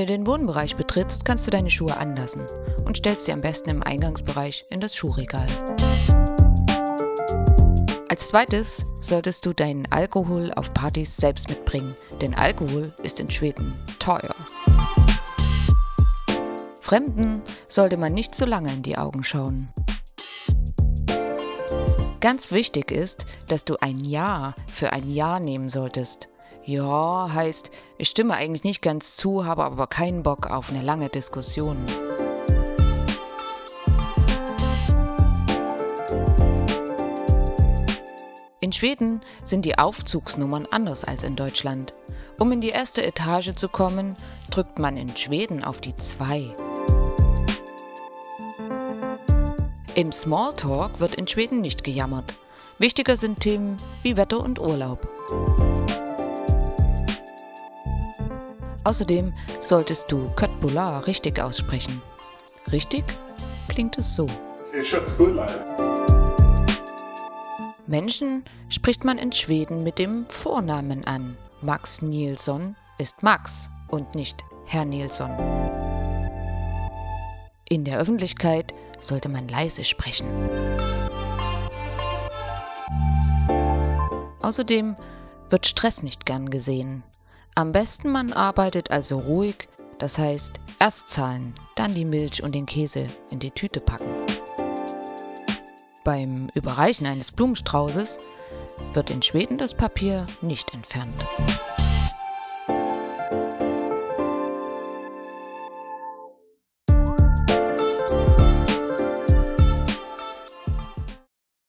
du den Wohnbereich betrittst, kannst du deine Schuhe anlassen und stellst sie am besten im Eingangsbereich in das Schuhregal. Als zweites solltest du deinen Alkohol auf Partys selbst mitbringen, denn Alkohol ist in Schweden teuer. Fremden sollte man nicht zu lange in die Augen schauen. Ganz wichtig ist, dass du ein Ja für ein Ja nehmen solltest. Ja heißt, ich stimme eigentlich nicht ganz zu, habe aber keinen Bock auf eine lange Diskussion. In Schweden sind die Aufzugsnummern anders als in Deutschland. Um in die erste Etage zu kommen, drückt man in Schweden auf die 2. Im Smalltalk wird in Schweden nicht gejammert. Wichtiger sind Themen wie Wetter und Urlaub. Außerdem solltest du Köttbullar richtig aussprechen. Richtig klingt es so. Menschen spricht man in Schweden mit dem Vornamen an. Max Nilsson ist Max und nicht Herr Nilsson. In der Öffentlichkeit sollte man leise sprechen. Außerdem wird Stress nicht gern gesehen. Am besten man arbeitet also ruhig, das heißt erst zahlen, dann die Milch und den Käse in die Tüte packen. Beim Überreichen eines Blumenstraußes wird in Schweden das Papier nicht entfernt.